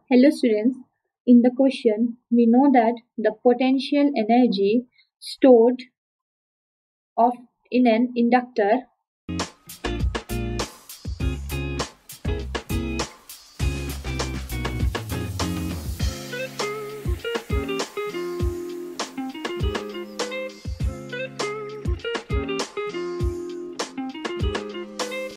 Hello students, in the question we know that the potential energy stored of in an inductor